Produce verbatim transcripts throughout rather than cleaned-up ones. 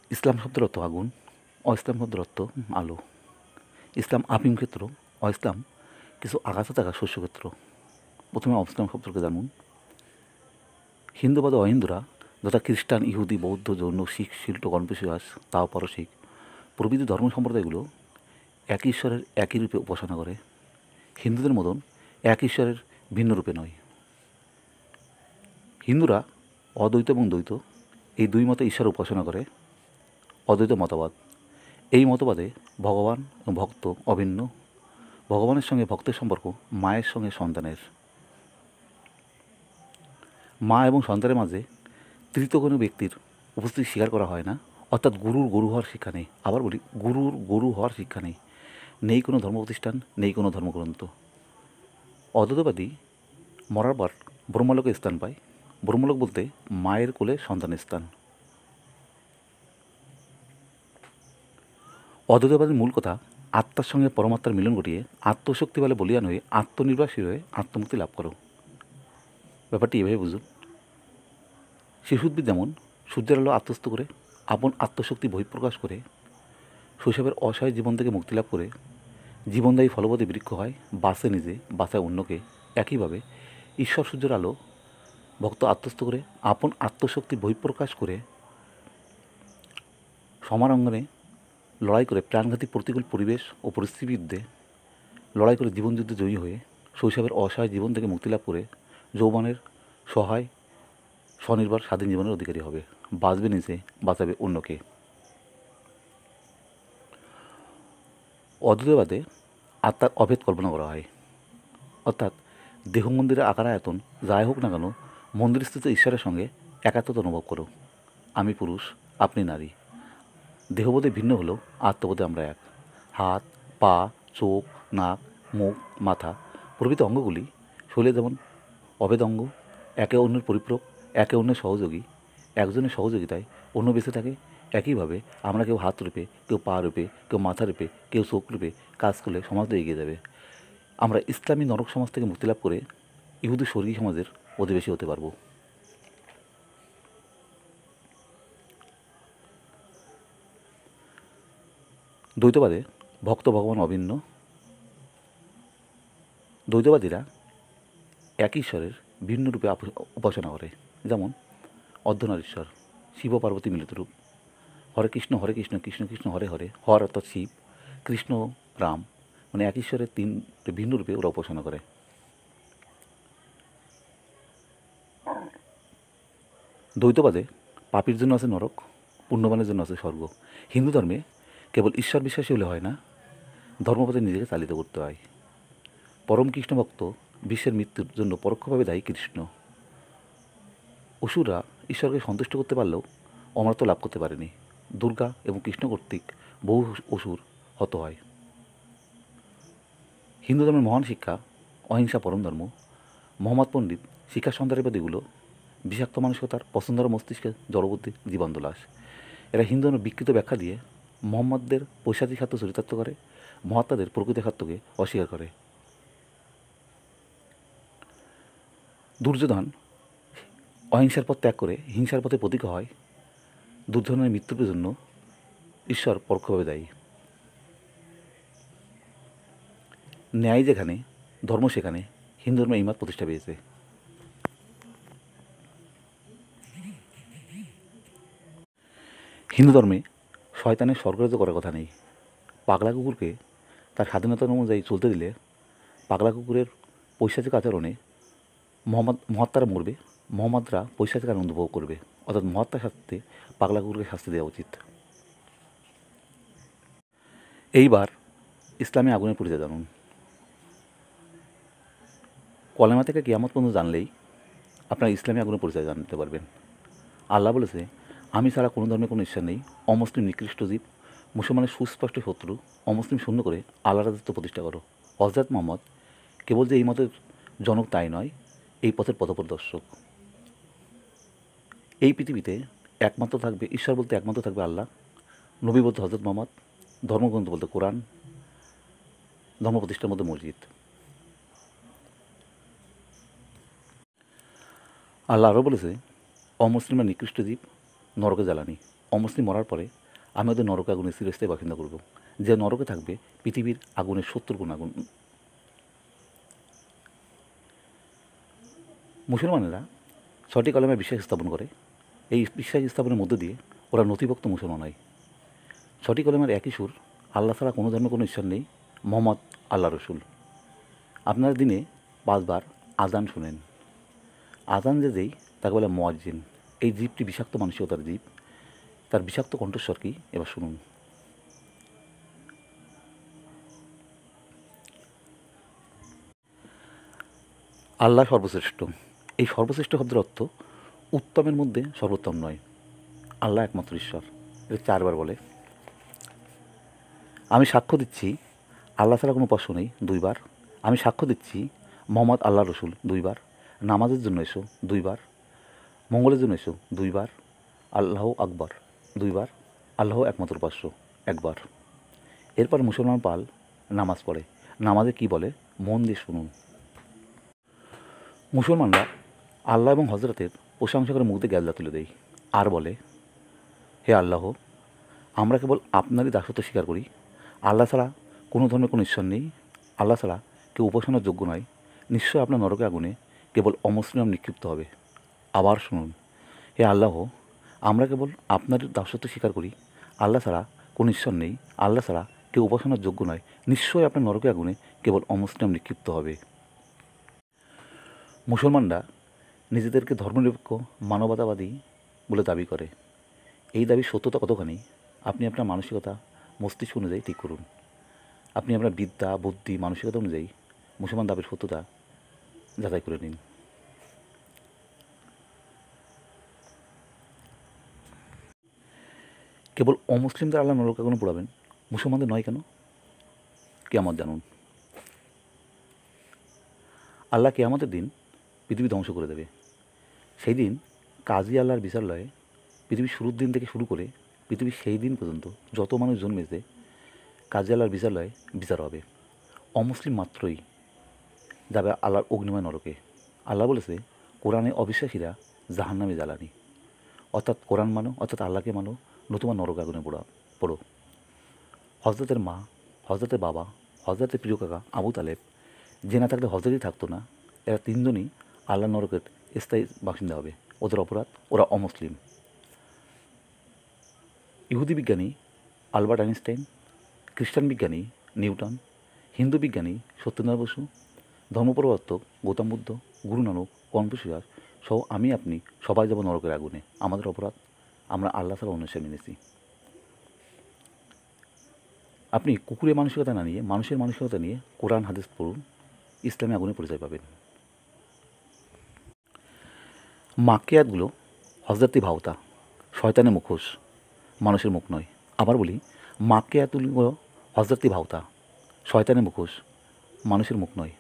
ইসলাম শব্দের অর্থ আগুন, অইসলাম শব্দের অর্থ আলো। ইসলাম আফিম ক্ষেত্র, অইসলাম কিছু আগাছা থাকা শস্যক্ষেত্র। প্রথমে অইসলাম শব্দকে জানুন। হিন্দুবাদ ও অহিন্দুরা যথা খ্রিস্টান, ইহুদি, বৌদ্ধ, জৈন, শিখ, শিল্ট, কনফুসিয়াস, তাও পারসিক প্রভৃতি ধর্ম সম্প্রদায়গুলো এক ঈশ্বরের একই রূপে উপাসনা করে। হিন্দুদের মতন এক ঈশ্বরের ভিন্ন রূপে নয়। হিন্দুরা অদ্বৈত এবং দ্বৈত এই দুই মতে ঈশ্বর উপাসনা করে। অদ্বৈত মতবাদ, এই মতবাদে ভগবান এবং ভক্ত অভিন্ন। ভগবানের সঙ্গে ভক্তের সম্পর্ক মায়ের সঙ্গে সন্তানের। মা এবং সন্তানের মাঝে তৃতীয় কোনো ব্যক্তির উপস্থিতি স্বীকার করা হয় না, অর্থাৎ গুরুর গরু হওয়ার শিক্ষা নেই। আবার বলি, গুরুর গরু হওয়ার শিক্ষা নেই। নেই কোনো ধর্ম প্রতিষ্ঠান, নেই কোনো ধর্মগ্রন্থ। অদ্বৈতবাদী মরার পর ব্রহ্মলোকে স্থান পায়। ব্রহ্মলোক বলতে মায়ের কোলে সন্তানের স্থান। অদ্বৈতবাদীর মূল কথা, আত্মার সঙ্গে পরমাত্মার মিলন ঘটিয়ে আত্মশক্তি বলে বলিয়ান হয়ে আত্মনির্ভরশীল হয়ে আত্মমুক্তি লাভ করো। ব্যাপারটি এভাবে বুঝুন। শিশুদ্ভিদ যেমন সূর্যের আলো আত্মস্থ করে আপন আত্মশক্তি বহিঃপ্রকাশ করে শৈশবের অসহায় জীবন থেকে মুক্তি লাভ করে জীবনদায়ী ফলবতী বৃক্ষ হয়, বাঁচে নিজে, বাঁচায় অন্যকে। একইভাবে ঈশ্বর সূর্যের আলো ভক্ত আত্মস্থ করে আপন আত্মশক্তি বহিঃপ্রকাশ করে সমারঙ্গনে লড়াই করে প্রাণঘাতী প্রতিকূল পরিবেশ ও পরিস্থিতির বিরুদ্ধে লড়াই করে জীবনযুদ্ধে জয়ী হয়ে শৈশবের অসহায় জীবন থেকে মুক্তি লাভ করে যৌবনের সহায় স্বনির্ভর স্বাধীন জীবনের অধিকারী হবে, বাঁচবে নিজে, বাঁচাবে অন্যকে। অদ্বৈতবাদে আত্মার অভেদ কল্পনা করা হয়, অর্থাৎ দেহ মন্দিরের আকার আয়তন যাই হোক না কেন, মন্দিরস্থিত ঈশ্বরের সঙ্গে একাত্মতা অনুভব করো। আমি পুরুষ, আপনি নারী। দেহবোধে ভিন্ন হলেও আত্মবোধে আমরা এক। হাত, পা, চোখ, নাক, মুখ, মাথা প্রভৃতি অঙ্গগুলি শরীরে যেমন অভেদ অঙ্গ, একে অন্যের পরিপূরক, একে অন্যের সহযোগী, একজনের সহযোগিতায় অন্য বেঁচে থাকে। একইভাবে আমরা কেউ হাত রূপে, কেউ পা রূপে, কেউ মাথা রূপে, কেউ চোখ রূপে কাজ করলে সমাজটা এগিয়ে যাবে। আমরা ইসলামী নরক সমাজ থেকে মুক্তি লাভ করে ইহুদি স্বর্গীয় সমাজের অধিবাসী হতে পারব। দ্বৈতবাদে ভক্ত ভগবান অভিন্ন। দ্বৈতবাদীরা এক ঈশ্বরের ভিন্ন রূপে উপাসনা করে, যেমন অর্ধনারীশ্বর, শিব পার্বতী মিলিত রূপ, হরে কৃষ্ণ হরে কৃষ্ণ কৃষ্ণ কৃষ্ণ হরে হরে, হর অর্থাৎ শিব, কৃষ্ণ রাম, মানে এক ঈশ্বরের তিন ভিন্ন রূপে ওরা উপাসনা করে। দ্বৈতবাদে পাপীর জন্য আছে নরক, পুণ্যবানের জন্য আছে স্বর্গ। হিন্দু ধর্মে কেবল ঈশ্বর বিশ্বাসী হলে হয় না, ধর্মপথে নিজেকে চালিত করতে হয়। পরম কৃষ্ণ ভক্ত বিশ্বের মৃত্যুর জন্য পরোক্ষভাবে দায়ী কৃষ্ণ। অসুররা ঈশ্বরকে সন্তুষ্ট করতে পারলেও অমরত্ব লাভ করতে পারেনি। দুর্গা এবং কৃষ্ণ কর্তৃক বহু অসুর হত হয়। হিন্দু ধর্মের মহান শিক্ষা অহিংসা পরম ধর্ম। মোহাম্মদ পণ্ডিত শিক্ষা সন্ধানবাদীগুলো বিষাক্ত মানসিকতার পছন্দর মস্তিষ্কে জড়বুদ্ধি জীবান্দোলাস। এরা হিন্দু ধর্মের বিকৃত ব্যাখ্যা দিয়ে মোহাম্মদদের পৈশাচিক খাদ্য চরিতার্থ করে, মহাত্মাদের প্রকৃত খাদ্যকে অস্বীকার করে। দুর্যোধন অহিংসার পথ ত্যাগ করে হিংসার পথে প্রতীক হয়। দুর্যোধনের মৃত্যুর জন্য ঈশ্বর পরোক্ষভাবে দায়ী। ন্যায় যেখানে, ধর্ম সেখানে হিন্দু ধর্মে এই মত প্রতিষ্ঠা পেয়েছে। হিন্দু ধর্মে শয়তানের স্বর্গরাজ্য করার কথা নেই। পাগলা কুকুরকে তার স্বাধীনতা অনুযায়ী চলতে দিলে পাগলা কুকুরের পৈশাচিক আচরণে মহম্মদ মহাত্মারা মরবে, মোহাম্মদরা পৈশাচিক আনন্দ উপভোগ করবে। অর্থাৎ মহাত্মার শাস্তিতে পাগলা কুকুরকে শাস্তি দেওয়া উচিত। এইবার ইসলামী আগুনের পরিচয় জানুন। কলেমা থেকে কিয়ামত পর্যন্ত জানলেই আপনার ইসলামী আগুনের পরিচয় জানতে পারবেন। আল্লাহ বলেছে, আমি ছাড়া কোনো ধর্মে কোনো ঈশ্বর নেই, অমুসলিম নিকৃষ্ট জীব, মুসলমানের সুস্পষ্ট শত্রু, অমুসলিম শূন্য করে আল্লাহ রাজত্ব প্রতিষ্ঠা করো। হযরত মুহাম্মদ কেবল যে এই মতের জনক তাই নয়, এই পথের পথপ্রদর্শক। এই পৃথিবীতে একমাত্র থাকবে ঈশ্বর বলতে একমাত্র থাকবে আল্লাহ, নবী বলতে হযরত মুহাম্মদ, ধর্মগ্রন্থ বলতে কোরআন, ধর্ম প্রতিষ্ঠার মধ্যে মসজিদ। আল্লাহ আরও বলেছে, অমুসলিমরা নিকৃষ্ট জীব, নরকে জ্বালানি। অমুসলিম মরার পরে আমি ওদের নরকে আগুনে চিরস্থায়ী বাসিন্দা করব, যে নরকে থাকবে পৃথিবীর আগুনের সত্তর গুণ আগুন। মুসলমানেরা ছয়টি কলমে বিশ্বাস স্থাপন করে। এই বিশ্বাস স্থাপনের মধ্য দিয়ে ওরা নথিভুক্ত মুসলমান হয়। ছয়টি কলমের একই সুর, আল্লাহ ছাড়া কোনো ধর্মে কোনো ঈশ্বর নেই, মোহাম্মদ আল্লাহ রসুল। আপনারা দিনে পাঁচবার আজান শুনেন। আজান যে যেই তাকে বলে মুয়াজ্জিন। এই জীবটি বিষাক্ত মানসিকতার জীব, তার বিষাক্ত কণ্ঠস্বর কি এবার শুনুন। আল্লাহ সর্বশ্রেষ্ঠ। এই সর্বশ্রেষ্ঠ শব্দের অর্থ উত্তমের মধ্যে সর্বোত্তম নয়, আল্লাহ একমাত্র ঈশ্বর। এটা চারবার বলে। আমি সাক্ষ্য দিচ্ছি আল্লাহ ছাড়া কোনো উপাস্য নেই, দুইবার। আমি সাক্ষ্য দিচ্ছি মোহাম্মদ আল্লাহ রসুল, দুইবার। নামাজের জন্য এসো, দুইবার। মঙ্গলের জন্য এসো, দুইবার। আল্লাহ আকবার, দুইবার। আল্লাহ একমাত্র উপাস্য, একবার। এরপর মুসলমান পাল নামাজ পড়ে। নামাজে কি বলে মন দিয়ে শুনুন। মুসলমানরা আল্লাহ এবং হজরতের প্রশংসা করে মুখ দিয়ে গ্যালদা তুলে দেয় আর বলে, হে আল্লাহ, আমরা কেবল আপনারই দাসত্ব স্বীকার করি। আল্লাহ ছাড়া কোনো ধর্মের কোনো ঈশ্বর নেই। আল্লাহ ছাড়া কেউ উপাসনার যোগ্য নয়। নিশ্চয় আপনার নরকে আগুনে কেবল অমুসলিম নিক্ষিপ্ত হবে। আবার শুনুন, হে আল্লাহ, আমরা কেবল আপনারই দাসত্ব স্বীকার করি। আল্লাহ ছাড়া কোনো ঈশ্বর নেই। আল্লাহ ছাড়া কেউ উপাসনার যোগ্য নয়। নিশ্চয়ই আপনার নরকে আগুনে কেবল অমুসলিম নিক্ষিপ্ত হবে। মুসলমানরা নিজেদেরকে ধর্মনিরপেক্ষ মানবতাবাদী বলে দাবি করে। এই দাবির সত্যতা কতখানি আপনি আপনার মানসিকতা মস্তিষ্ক অনুযায়ী ঠিক করুন। আপনি আপনার বিদ্যা, বুদ্ধি, মানসিকতা অনুযায়ী মুসলমান দাবির সত্যতা যাচাই করে নিন। কেবল অমুসলিমদের আল্লাহ নরকে আগুনে পোড়াবেন, মুসলমানদের নয় কেন? কিয়ামত জানুন। আল্লাহ কিয়ামতের দিন পৃথিবী ধ্বংস করে দেবে। সেই দিন কাজী আল্লাহর বিচারালয়ে পৃথিবীর শুরুর দিন থেকে শুরু করে পৃথিবীর সেই দিন পর্যন্ত যত মানুষ জন্মেছে কাজী আল্লাহর বিচারালয়ে বিচার হবে। অমুসলিম মাত্রই যাবে আল্লাহর অগ্নিময় নরকে। আল্লাহ বলেছে, কোরআনে অবিশ্বাসীরা জাহান্নামে জ্বালানি। অর্থাৎ কোরআন মানো, অর্থাৎ আল্লাহকে মানো, নতুবা নরক আগুনে পোড়া পড়ো। হজরতের মা, হজরতের বাবা, হজরতের প্রিয় কাকা আবু তালেব যে না থাকলে হজরতই থাকতো না। এরা তিনজনই আল্লাহ নরকের স্থায়ী বাসিন্দা হবে। ওদের অপরাধ, ওরা অমুসলিম। ইহুদি বিজ্ঞানী আলবার্ট আইনস্টাইন, খ্রিস্টান বিজ্ঞানী নিউটন, হিন্দু বিজ্ঞানী সত্যেন্দ্রনাথ বসু, ধর্মপ্রবর্তক গৌতম বুদ্ধ, গুরু নানক, কনফুসিয়াস সহ আমি আপনি সবাই যাব নরকের আগুনে। আমাদের অপরাধ, আমরা আল্লাহ ছাড়া অন্যের সামনে এনেছি। আপনি কুকুরের মানসিকতা না নিয়ে মানুষের মানসিকতা নিয়ে কোরআন হাদিস পড়ুন, ইসলামী আগুনে পরিচয় পাবেন। মাক্কিয়াতগুলো হজরতি ভাওতা, শয়তানের মুখোশ, মানুষের মুখ নয়। আবার বলি, মাক্কিয়াতগুলো হজরতি ভাওতা, শয়তানের মুখোশ, মানুষের মুখ নয়।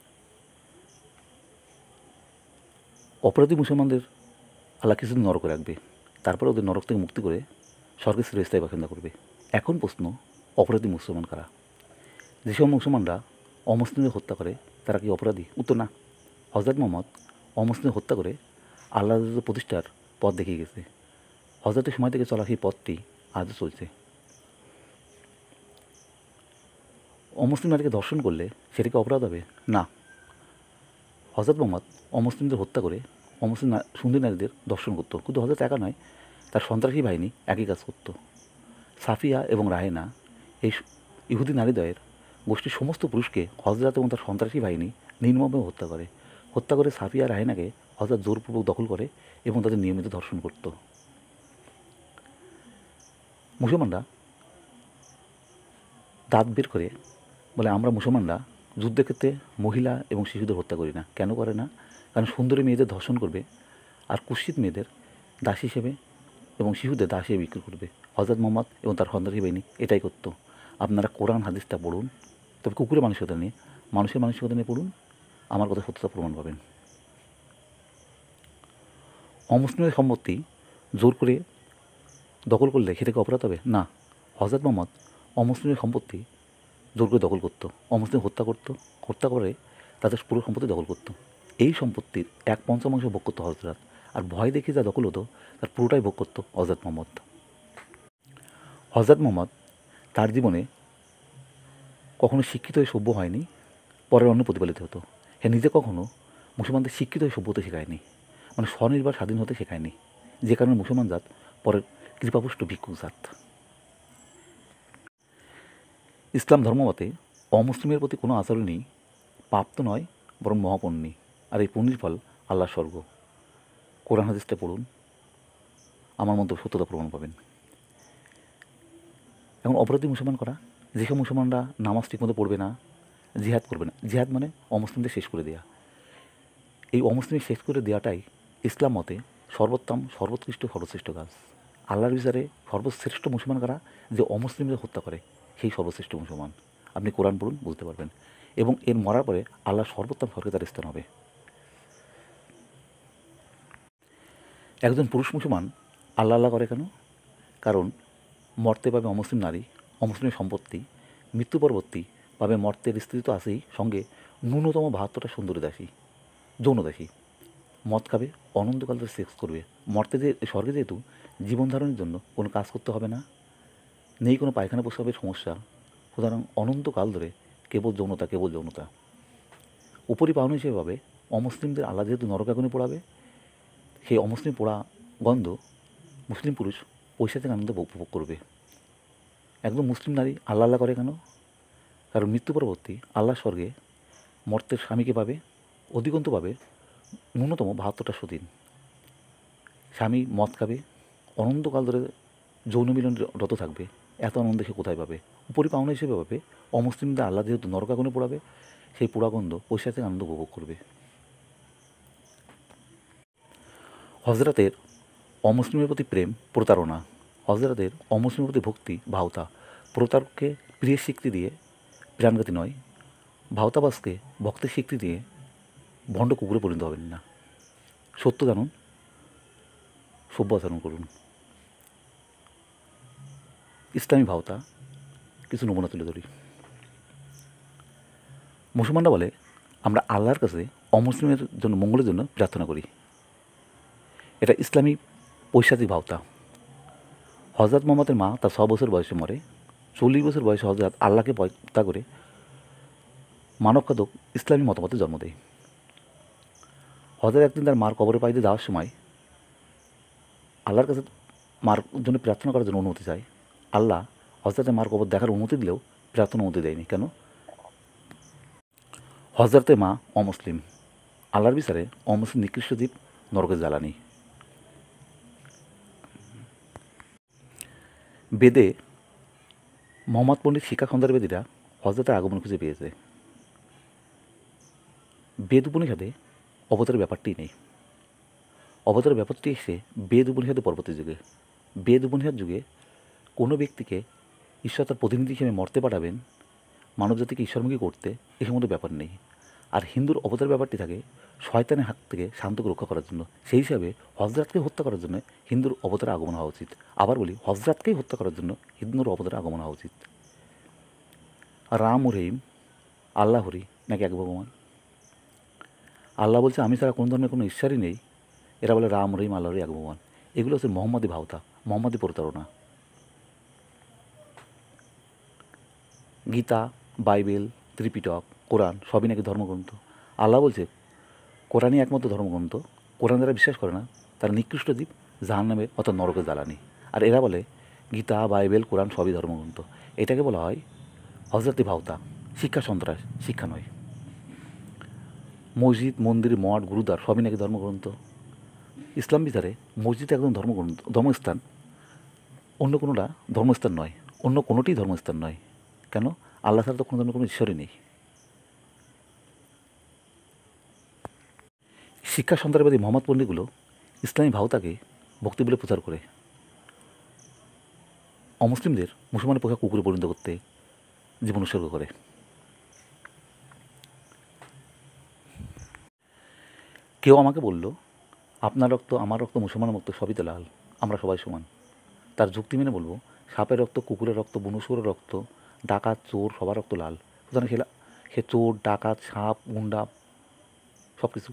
অপরাধী মুসলমানদের আল্লাহ কিছুদিন নরকে রাখবে, তারপরে ওদের নরক থেকে মুক্তি করে স্বর্গের চিরস্থায়ী বাসিন্দা করবে। এখন প্রশ্ন, অপরাধী মুসলমান কারা? যেসব মুসলমানরা অমুসলিমদের হত্যা করে তারা কি অপরাধী? উত্তর না। হজরত মোহাম্মদ অমুসলিম হত্যা করে আল্লাহ প্রতিষ্ঠার পথ দেখিয়ে গেছে। হজরতের সময় থেকে চলা সেই পথটি আজও চলছে। অমুসলিম নারীকে ধর্ষণ করলে সেটা কি অপরাধ হবে? না। হজরত মোহাম্মদ অমুসলিমদের হত্যা করে অমুসলিম সুন্দরী নারীদের দর্শন করতো। কিন্তু হজরত একা নয়, তার সন্ত্রাসী বাহিনী একই কাজ করতো। সাফিয়া এবং রাহেনা এই ইহুদি নারীদ্বয়ের গোষ্ঠীর সমস্ত পুরুষকে হজরত এবং তার সন্ত্রাসী বাহিনী নির্মমভাবে হত্যা করে। হত্যা করে সাফিয়া রাহেনাকে হজরত জোরপূর্বক দখল করে এবং তাদের নিয়মিত ধর্ষণ করত। মুসলমানরা দাঁত বের করে বলে, আমরা মুসলমানরা যুদ্ধের ক্ষেত্রে মহিলা এবং শিশুদের হত্যা করি না। কেন করে না? কারণ সুন্দরী মেয়েদের ধর্ষণ করবে আর কুৎসিত মেয়েদের দাস হিসেবে এবং শিশুদের দাস হিসেবে বিক্রি করবে। হজরত মোহাম্মদ এবং তার সন্ত্রাসী বাহিনী এটাই করতো। আপনারা কোরআন হাদিসটা পড়ুন, তবে কুকুরের মানসিকতা নিয়ে, মানুষের মানসিকতা নিয়ে পড়ুন, আমার কথা সত্যতা প্রমাণ পাবেন। অমুসলিমের সম্পত্তি জোর করে দখল করলে সেটাকে অপরাধ হবে? না। হজরত মোহাম্মদ অমুসলিমের সম্পত্তি জোর করে দখল করতো, অমুসলিম হত্যা করতো, হত্যা করে তাদের পুরো সম্পত্তি দখল করতো। এই সম্পত্তির এক পঞ্চমাংশ ভোগ করতো হজরত, আর ভয় দেখে যা দখল হতো তার পুরোটাই ভোগ করতো হজরত মোহাম্মদ। হযরত মুহাম্মদ তার জীবনে কখনো শিক্ষিত হয়ে সভ্য হয়নি, পরের অন্ন প্রতিপালিত হতো। সে নিজে কখনো মুসলমানদের শিক্ষিত হয়ে সভ্য হতে শেখায়নি, মানে স্বনির্ভর স্বাধীন হতে শেখায়নি, যে কারণে মুসলমান জাত পরের কৃপাপুষ্ট ভিক্ষুক জাত। ইসলাম ধর্মমতে অমুসলিমের প্রতি কোনো আচরণই পাপ তো নয়, বরং মহাপুণ্যি, আর এই পুণ্যের ফল আল্লাহর স্বর্গ। কোরআন হাদিসটা পড়ুন, আমার মতো সত্যতা প্রমাণ পাবেন। এখন অপরাধী মুসলমান করা, যেসব মুসলমানরা নামাজ ঠিকমতো পড়বে না, জিহাদ করবে না, জিহাদ মানে অমুসলিমদের শেষ করে দেওয়া, এই অমুসলিম শেষ করে দেওয়াটাই ইসলাম মতে সর্বোত্তম, সর্বোৎকৃষ্ট, সর্বশ্রেষ্ঠ কাজ। আল্লাহর বিচারে সর্বশ্রেষ্ঠ মুসলমান কারা? যে অমুসলিমদের হত্যা করে, সেই সর্বশ্রেষ্ঠ মুসলমান। আপনি কোরআন পড়ুন, বুঝতে পারবেন। এবং এর মরার পরে আল্লাহ সর্বোত্তম স্বর্গে তার স্থান হবে। একজন পুরুষ মুসলমান আল্লাহ আল্লাহ করে কেন? কারণ মর্তে পাবে অমুসলিম নারী, অমুসলিম সম্পত্তি, মৃত্যু পরবর্তী পাবে মর্তের স্ত্রী তো আছেই, সঙ্গে ন্যূনতম বাহাত্তরটা সুন্দরী দাসী, যৌন দাসী। মদ খাবে, অনন্তকাল ধরে সেক্স করবে। মর্তে যে স্বর্গে যেহেতু জীবন ধারণের জন্য কোনো কাজ করতে হবে না, নেই কোনো পায়খানা প্রস্রাবের সমস্যা, সুতরাং অনন্তকাল ধরে কেবল যৌনতা, কেবল যৌনতা। উপরি পাওনা হিসেবে পাবে অমুসলিমদের আল্লাহ যেহেতু নরকাগুনে পোড়াবে, সেই অমুসলিম পোড়া গন্ধ মুসলিম পুরুষ পৈশাচিক আনন্দ উপভোগ করবে। একদম মুসলিম নারী আল্লাহ আল্লাহ করে কেন? কারণ মৃত্যু পরবর্তী আল্লাহ স্বর্গে মর্তের স্বামীকে পাবে, অধিকন্তু পাবে ন্যূনতম বাহাত্তরটা সুদিন। স্বামী মদ খাবে, অনন্তকাল ধরে যৌন মিলন রত থাকবে। এত আনন্দ সে কোথায় পাবে? উপরি পাওনা হিসেবে পাবে অমুসলিমদের আল্লাহ যেহেতু নরকাগুনে পোড়াবে, সেই পোড়াগন্ধ পৈশাচিক আনন্দ উপভোগ করবে। হজরতের অমুসলিমের প্রতি প্রেম প্রতারণা, হজরতের অমুসলিমের প্রতি ভক্তি ভাওতা। প্রতারককে প্রিয় স্বীকৃতি দিয়ে প্রাণঘাতী নয়, ভাওতাবাসকে ভক্তের স্বীকৃতি দিয়ে ভণ্ড কুকুরে পরিণত হবেন না। সত্য জানুন, সভ্য আচরণ করুন। ইসলামী ভাওতা কিছু নমুনা তুলে ধরি। মুসলমানরা বলে আমরা আল্লাহর কাছে অমুসলিমের জন্য মঙ্গলের জন্য প্রার্থনা করি, এটা ইসলামী পৈশাচিক ভাওতা। হজরত মোহাম্মদের মা তার ছ বছর বয়সে মরে, চল্লিশ বছর বয়সে হজরত আল্লাহকে হত্যা করে মানবঘাতক ইসলামী মতামতে জন্ম দেয়। হজরত একদিন তার মার কবরে পাইতে যাওয়ার সময় আল্লাহর কাছে মার জন্য প্রার্থনা করার জন্য অনুমতি চায়। আল্লাহ হজরতের মার কবর দেখার অনুমতি দিলেও প্রার্থনা অনুমতি দেয়নি। কেন? হজরতের মা অমুসলিম, আল্লাহর বিচারে অমুসলিম নিকৃষ্ট দ্বীপ, নরকের জ্বালানি। বেদে মোহাম্মদ পণ্ডিত শিক্ষা খন্দকারবেদীরা হজরতের আগমন খুঁজে পেয়েছে। বেদ উপনিষদে অবতারের ব্যাপারটি নেই। অবতারের ব্যাপারটি এসে বেদ উপনিষদে পরবর্তী যুগে। বেদ উপনিষদ যুগে কোনো ব্যক্তিকে ঈশ্বর তার প্রতিনিধি হিসেবে মর্তে পাঠাবেন, মানবজাতিকে ঈশ্বরমুখী করতে, এ সমস্ত ব্যাপার নেই। আর হিন্দুর অবতার ব্যাপারটি থাকে শয়তানের হাত থেকে শান্তকে রক্ষা করার জন্য। সেই হিসাবে হজরতকে হত্যা করার জন্য হিন্দুর অবতারে আগমন হওয়া উচিত। আবার বলি, হজরতকেই হত্যা করার জন্য হিন্দুর অবতারে আগমন হওয়া উচিত। আর রাম ও রহিম, আল্লাহ হরি নাকি এক ভগবান? আল্লাহ বলছে আমি ছাড়া কোনো ধরনের কোনো ঈশ্বরই নেই, এরা বলে রাম রহিম আল্লাহ হরি এক ভগবান। এগুলো হচ্ছে মোহাম্মদী ভাওতা, মোহাম্মদী প্রতারণা। গীতা, বাইবেল, ত্রিপিটক, কোরআন সবই নাকি ধর্মগ্রন্থ। আল্লাহ বলছে কোরআনই একমাত্র ধর্মগ্রন্থ, কোরআন যারা বিশ্বাস করে না তারা নিকৃষ্ট দ্বীপ, জাহান্নামের অর্থাৎ নরকের জ্বালানি। আর এরা বলে গীতা, বাইবেল, কোরআন সবই ধর্মগ্রন্থ। এটাকে বলা হয় হজরতি ভাওতা, শিক্ষা সন্ত্রাস, শিক্ষা নয়। মসজিদ, মন্দির, মঠ, গুরুদ্বার সবই নাকি ধর্মগ্রন্থ। ইসলাম বিচারে মসজিদ একদম ধর্মগ্রন্থ, ধর্মস্থান, অন্য কোনোটা ধর্মস্থান নয়, অন্য কোনোটি ধর্মস্থান নয়। কেন? আল্লাহ ছাড়া তো কোনো ধরনের কোনো ঈশ্বরই নেই। শিক্ষা সন্ত্রাসবাদী মোহাম্মদ পণ্ডিতগুলো ইসলামী ভাওতাকে ভক্তি বলে প্রচার করে অমুসলিমদের মুসলমানের পোশাক কুকুরে পরিণত করতে জীবন উৎসর্গ করে। কেউ আমাকে বলল আপনার রক্ত, আমার রক্ত, মুসলমানের রক্ত সবই তো লাল, আমরা সবাই সমান। তার যুক্তি মেনে বলবো সাপের রক্ত, কুকুরের রক্ত, বনশুয়োরের রক্ত, ডাকাত, চোর সবার রক্ত লাল। সুতরাং সে সে চোর, ডাকাত, সাপ, গুন্ডা সব কিছু।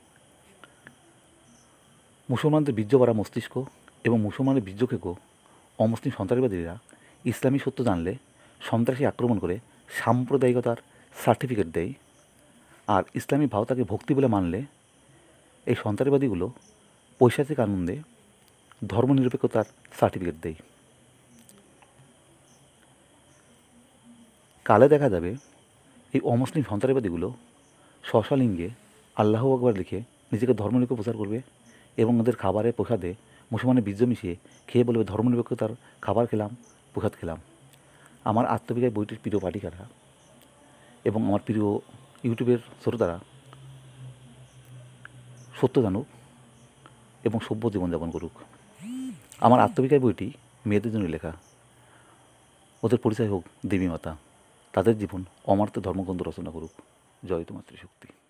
মুসলমানদের বীর্য ভরা মস্তিষ্ক এবং মুসলমানের বীর্য খেকো অমুসলিম সন্ত্রাসবাদীরা ইসলামী সত্য জানলে সন্ত্রাসী আক্রমণ করে সাম্প্রদায়িকতার সার্টিফিকেট দেয়, আর ইসলামী ভাবতাকে ভক্তি বলে মানলে এই সন্ত্রাসবাদীগুলো পৈশাচিক আনন্দে ধর্মনিরপেক্ষতার সার্টিফিকেট দেয়। কালে দেখা যাবে এই অমুসলিম সন্ত্রাসবাদীগুলো স্বশালিঙ্গে আল্লাহ আকবার লিখে নিজেকে ধর্মনিরপেক্ষ প্রচার করবে এবং ওদের খাবারে প্রসাদে মুসলমানের বীর্য মিশিয়ে খেয়ে বলবে ধর্মনিরপেক্ষতার খাবার খেলাম, প্রসাদ খেলাম। আমার আত্মবিকাশ বইটির প্রিয় পাঠিকারা এবং আমার প্রিয় ইউটিউবের শ্রোতারা সত্য জানুক এবং সভ্য জীবনযাপন করুক। আমার আত্মবিকাশ বইটি মেয়েদের জন্য লেখা। ওদের পরিচয় হোক দেবী মাতা, তাদের জীবন অমার্ত ধর্মগ্রন্থ রচনা করুক। জয় তোমার শক্তি।